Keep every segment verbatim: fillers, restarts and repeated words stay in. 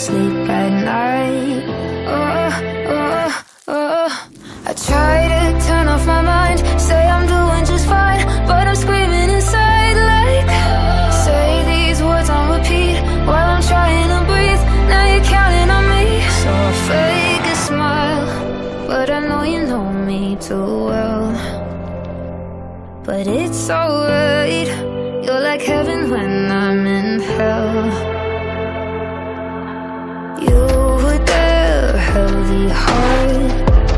sleep at night. Oh, oh, oh. I try to turn off my mind, say I'm doing just fine, but I'm screaming inside like, say these words on repeat while I'm trying to breathe. Now you're counting on me, so I fake a smile, but I know you know me too well. But it's alright, you're like heaven when I'm in hell. You were there, heavy heart,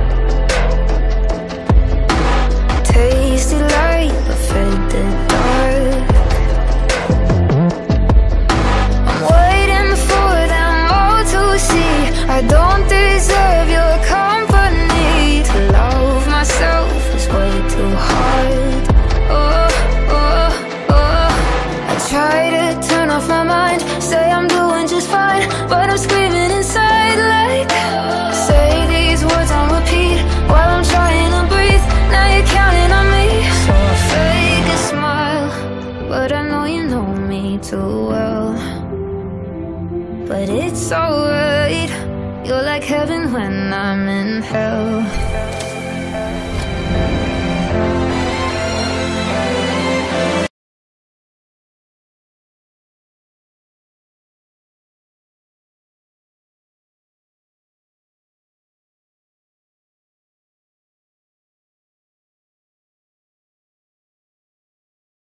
tasted like a faded dark. I'm waiting for them all to see I don't deserve your company. To love myself is way too hard. Oh, oh, oh. I try to turn off my mind, say I'm doing just fine, but I'm screaming inside like, say these words on repeat while I'm trying to breathe. Now you're counting on me, so I fake a smile, but I know you know me too well. But it's alright, you're like heaven when I'm in hell.